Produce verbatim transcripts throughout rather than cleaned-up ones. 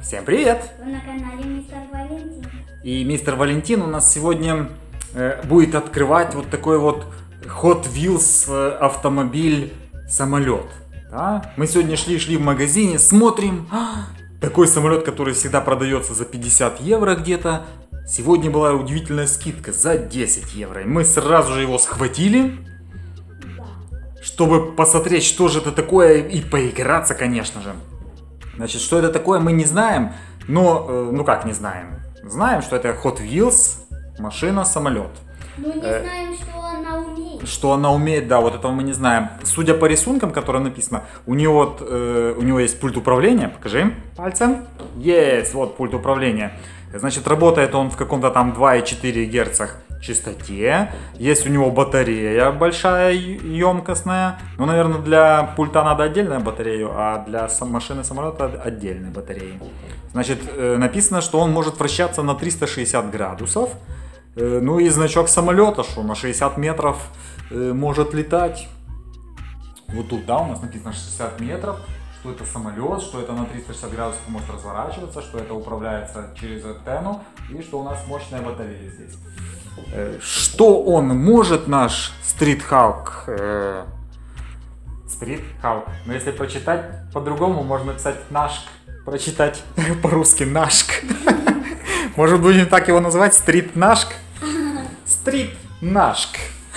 Всем привет! Вы на канале Мистер Валентин. И мистер Валентин у нас сегодня э, будет открывать вот такой вот Hot Wheels э, автомобиль-самолет. Да? Мы сегодня шли-шли в магазине, смотрим, а, такой самолет, который всегда продается за пятьдесят евро где-то. Сегодня была удивительная скидка за десять евро. И мы сразу же его схватили, Да. чтобы посмотреть, что же это такое, и поиграться, конечно же. Значит, что это такое, мы не знаем, но, э, ну как не знаем? Знаем, что это Hot Wheels, машина-самолет. Мы не Э, знаем, что она умеет. Что она умеет, да, вот этого мы не знаем. Судя по рисункам, которые написано, у него, вот, э, у него есть пульт управления. Покажи пальцем. Есть, вот пульт управления. Значит, работает он в каком-то там два и четыре герца частоте. Есть у него батарея большая, емкостная. Ну, наверное, для пульта надо отдельную батарею, а для машины самолета отдельной батареи. Значит, э, написано, что он может вращаться на триста шестьдесят градусов. Э, ну и значок самолета, что на шестьдесят метров э, может летать. Вот тут, да, у нас написано шестьдесят метров. Что это самолет, что это на триста шестьдесят градусов может разворачиваться, что это управляется через антенну и что у нас мощная батарея здесь. Что он может, наш Street Hawk? Э, Street Hawk. Но если прочитать по-другому, можно написать Нашк. Прочитать по-русски Нашк. Может, будем так его называть? Street Нашк? Street Нашк.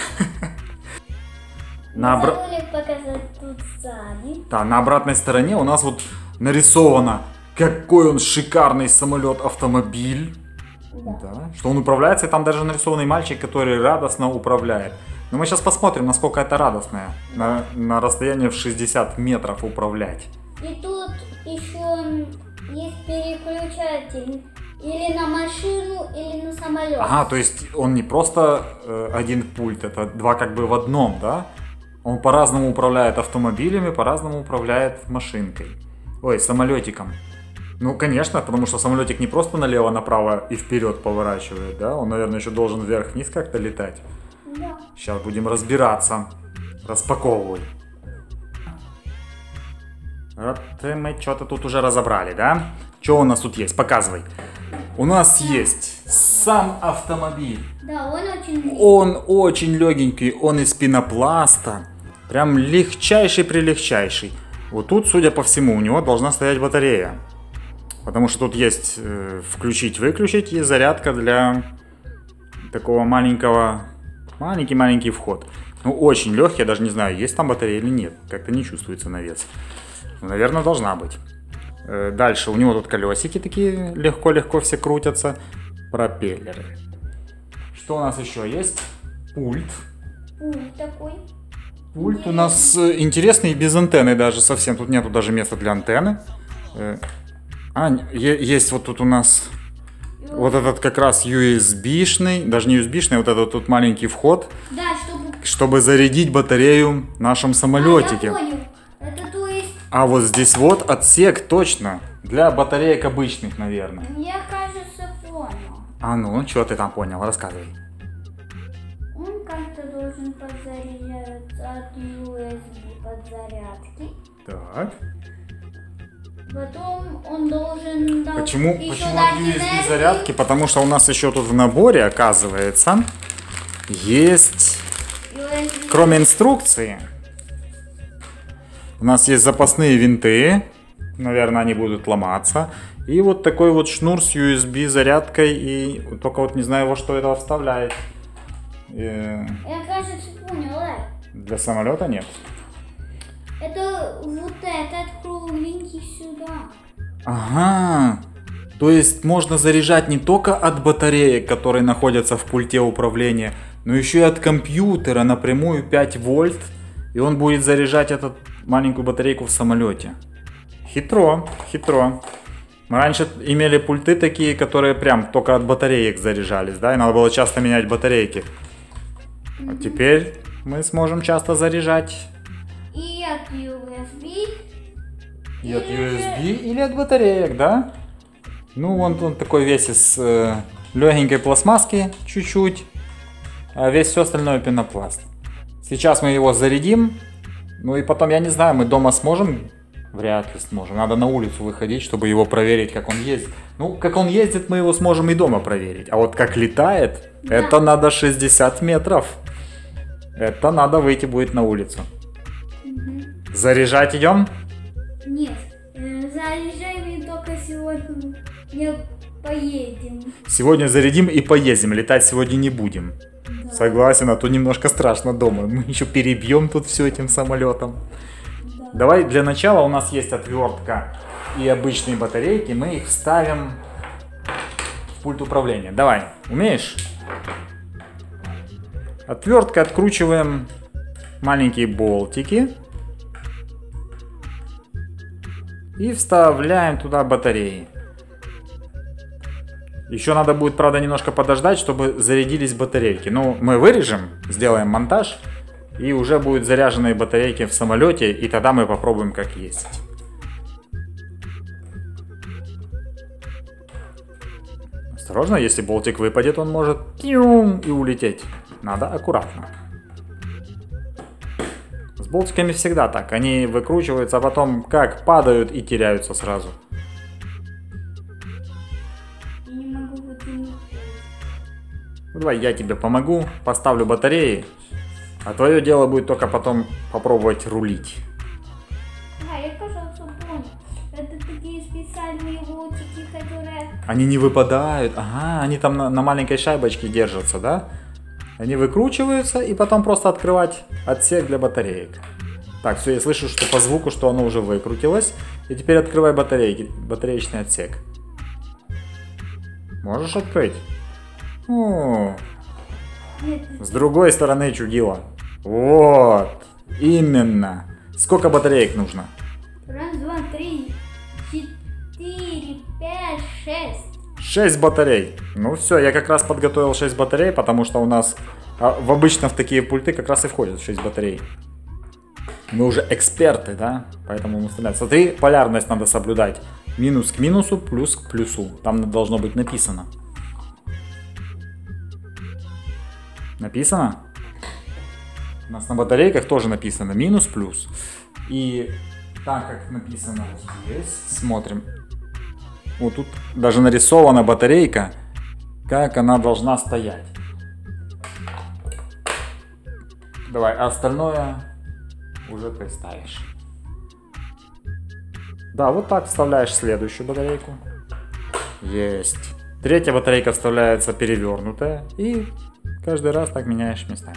На обра... Забыли показать тут сзади. Да, на обратной стороне у нас вот нарисовано, какой он шикарный самолет-автомобиль. Да. Да, что он управляется, и там даже нарисованный мальчик, который радостно управляет. Но мы сейчас посмотрим, насколько это радостное. На, на расстоянии в шестьдесят метров управлять. И тут еще есть переключатель. Или на машину, или на самолет. Ага, то есть он не просто э, один пульт, это два как бы в одном, да? Он по-разному управляет автомобилями, по-разному управляет машинкой. Ой, самолетиком. Ну, конечно, потому что самолетик не просто налево-направо и вперед поворачивает, да? Он, наверное, еще должен вверх-вниз как-то летать. Да. Сейчас будем разбираться. Распаковывай. Вот мы что-то тут уже разобрали, да? Что у нас тут есть? Показывай. У нас есть сам автомобиль. Да, он очень... Он очень легенький, он из пенопласта. Прям легчайший-прилегчайший. Вот тут, судя по всему, у него должна стоять батарея. Потому что тут есть э, включить-выключить и зарядка для такого маленького... Маленький-маленький вход. Ну, очень легкий, я даже не знаю, есть там батарея или нет. Как-то не чувствуется на вес. Ну, наверное, должна быть. Э, дальше у него тут колесики такие легко-легко все крутятся. Пропеллеры. Что у нас еще есть? Пульт. Пульт такой. Пульт у нас э, интересный, без антенны даже совсем. Тут нету даже места для антенны. Э, а, е- есть вот тут у нас вот этот как раз ю эс би-шный, даже не ю эс би-шный, вот этот тут маленький вход, Да, чтобы... чтобы зарядить батарею в нашем самолетике. А, я понял. Это то есть... А вот здесь вот отсек точно для батареек обычных, наверное. Я, кажется, понял. А ну, что ты там понял? Рассказывай. Он как-то должен подзаряжаться от ю эс би подзарядки. Так. Потом он должен... дал- Почему, еще почему дать от ю эс би энергию. зарядки? Потому что у нас еще тут в наборе, оказывается, есть, ю эс би. кроме инструкции, у нас есть запасные винты, наверное, они будут ломаться, и вот такой вот шнур с ю эс би зарядкой, и только вот не знаю, во что это вставляет. Э, Я, кажется, понял, да? Для самолета нет. Это вот этот кругленький сюда. Ага, то есть можно заряжать не только от батареек, которые находятся в пульте управления, но еще и от компьютера напрямую пять вольт, и он будет заряжать эту маленькую батарейку в самолете. Хитро, хитро. Мы раньше имели пульты такие, которые прям только от батареек заряжались, да, и надо было часто менять батарейки. А теперь мы сможем часто заряжать И от ю эс би. и от ю эс би или от батареек, да? Ну, он, он такой весь из э, легенькой пластмасски чуть-чуть, а весь все остальное пенопласт. Сейчас мы его зарядим, ну и потом, я не знаю, мы дома сможем Вряд ли сможем. Надо на улицу выходить, чтобы его проверить, как он ездит. Ну, как он ездит, мы его сможем и дома проверить. А вот как летает, да. Это надо шестьдесят метров. Это надо выйти будет на улицу. Угу. Заряжать идем? Нет. Заряжаем и только сегодня не поедем. Сегодня зарядим и поездим. Летать сегодня не будем. Да. Согласен, а то немножко страшно дома. Мы еще перебьем тут все этим самолетом. Да. Давай для начала, у нас есть отвертка и обычные батарейки. Мы их вставим в пульт управления. Давай, умеешь? Отверткой откручиваем маленькие болтики. И вставляем туда батареи. Еще надо будет, правда, немножко подождать, чтобы зарядились батарейки. Ну, мы вырежем, сделаем монтаж, и уже будут заряженные батарейки в самолете, и тогда мы попробуем, как ездить. Осторожно, если болтик выпадет, он может и улететь. Надо аккуратно. С болтиками всегда так. Они выкручиваются, а потом как падают и теряются сразу. Я не могу вытянуть. Ну, давай я тебе помогу, поставлю батареи, а твое дело будет только потом попробовать рулить. А, я, пожалуйста, понял. Это такие специальные болтики, которые... Они не выпадают. Ага, они там на, на маленькой шайбочке держатся, да? Они выкручиваются, и потом просто открывать отсек для батареек. Так, все, я слышу, что по звуку, что оно уже выкрутилось. И теперь открывай батарейки, батареечный отсек. Можешь открыть? О, с другой стороны чудило. Вот, именно. Сколько батареек нужно? Раз, два, три, четыре, пять, шесть. шесть батарей. Ну все, я как раз подготовил шесть батарей, потому что у нас а, в обычно в такие пульты как раз и входят шесть батарей. Мы уже эксперты, да? Поэтому мы стреляем. Смотри, полярность надо соблюдать. Минус к минусу, плюс к плюсу. Там должно быть написано. Написано? У нас на батарейках тоже написано минус, плюс. И так как написано вот здесь, смотрим. Вот тут даже нарисована батарейка, как она должна стоять. Давай, а остальное уже ты ставишь. Да, вот так вставляешь следующую батарейку. Есть. Третья батарейка вставляется перевернутая. И каждый раз так меняешь местами.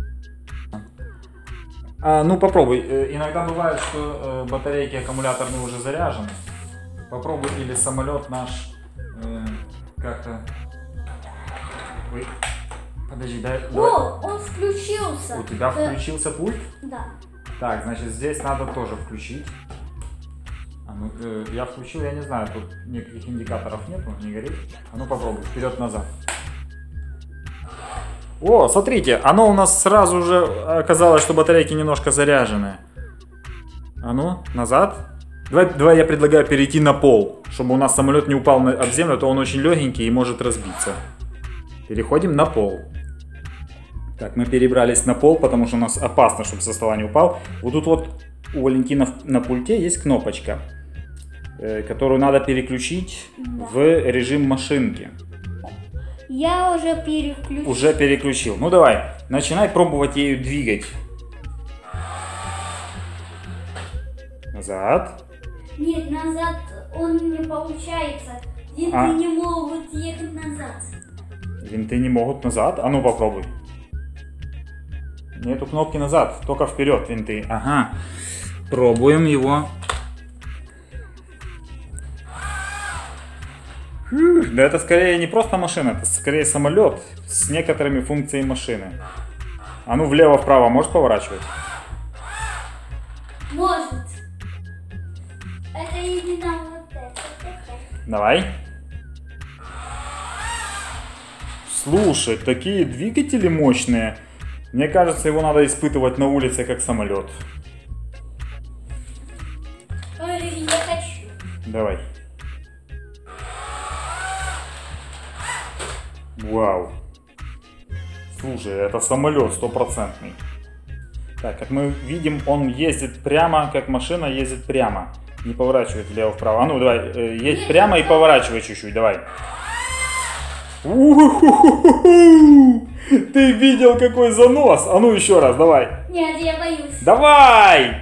А, ну попробуй. Иногда бывает, что батарейки аккумуляторные уже заряжены. Попробуй, или самолет наш э, как-то... Ой. Подожди, дай... О, давай. он включился. У тебя да. включился пульт? Да. Так, значит, здесь надо тоже включить. А ну, э, я включил, я не знаю, тут никаких индикаторов нету, не горит. А ну попробуй, вперед-назад. О, смотрите, оно у нас сразу же оказалось, что батарейки немножко заряжены. А ну, назад. Давай, давай я предлагаю перейти на пол, чтобы у нас самолет не упал на, об землю, а то он очень легенький и может разбиться. Переходим на пол. Так, мы перебрались на пол, потому что у нас опасно, чтобы со стола не упал. Вот тут вот у Валентина на пульте есть кнопочка, э, которую надо переключить да. в режим машинки. Я уже переключил. Уже переключил. Ну давай, начинай пробовать ею двигать. Назад. Нет, назад он не получается. Винты а. не могут ехать назад. Винты не могут назад? А ну попробуй. Нету кнопки назад, только вперед винты. Ага. Пробуем его. Фух, да это скорее не просто машина, это скорее самолет с некоторыми функциями машины. А ну влево-вправо можешь поворачивать? Может. Это именно вот это. Давай. Слушай, такие двигатели мощные. Мне кажется, его надо испытывать на улице как самолет. Ой, я хочу. Давай. Вау. Слушай, это самолет стопроцентный. Так, как мы видим, он ездит прямо, как машина ездит прямо. Не поворачивает влево-вправо. А ну, давай, э, едь прямо и поворачивай чуть-чуть, давай. У-ху-ху-ху-ху! Ты видел, какой занос? А ну, еще раз, давай. Нет, я боюсь. Давай!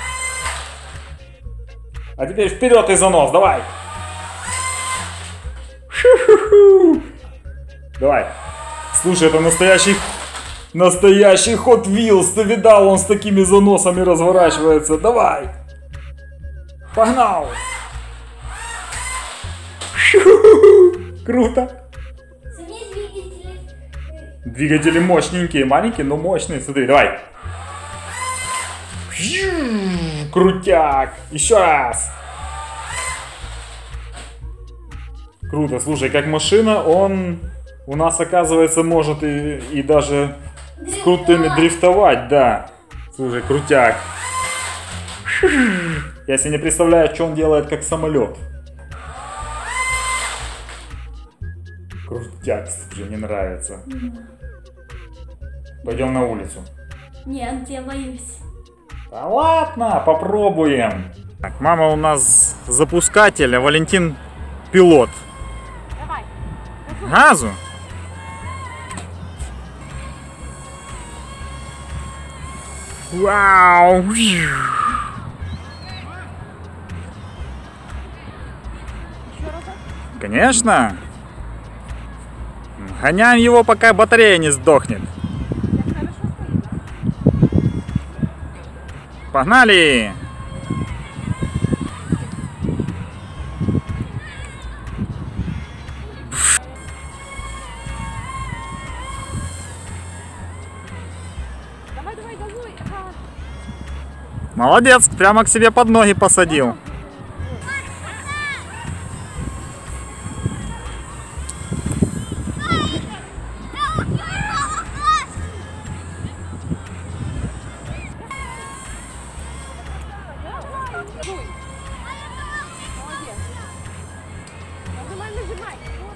А теперь вперед и занос, давай. Шу-ху-ху. Давай. Слушай, это настоящий... Настоящий Hot Wheels. Ты видал, он с такими заносами разворачивается. Давай. Погнал. Шу-ху-ху. Круто. Смесь двигателей. Двигатели мощненькие, маленькие, но мощные. Смотри, давай. Крутяк. Еще раз. Круто. Слушай, как машина, он у нас, оказывается, может и, и даже с крутыми дрифтовать, да. Слушай, крутяк. Я себе не представляю, что он делает как самолет. Крутяк, слушай, мне нравится. Пойдем на улицу. Нет, я боюсь. Да ладно, попробуем. Так, мама у нас запускатель, а Валентин пилот. Давай. Газу. Вау. Конечно. Гоняем его, пока батарея не сдохнет. Погнали! Давай, давай, газуй. Ага. Молодец, прямо к себе под ноги посадил. Газуй. Молодец. Нажимай, нажимай.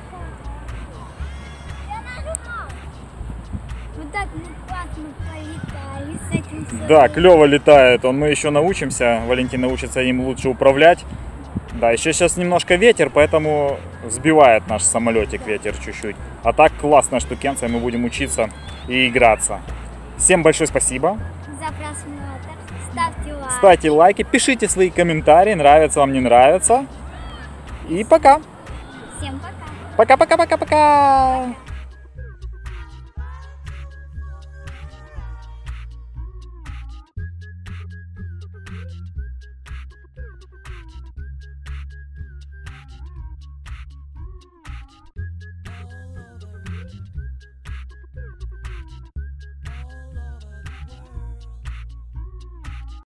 Вот так мы классно полетали с этим самолетом. Да, клево летает он. Мы еще научимся, Валентин научится им лучше управлять. Да, еще сейчас немножко ветер, поэтому сбивает наш самолетик ветер чуть-чуть. А так классная штукенция, мы будем учиться и играться. Всем большое спасибо. За просмотр. Ставьте лайк. Ставьте лайки, пишите свои комментарии, нравится вам, не нравится. И пока. Всем пока. Пока-пока-пока-пока.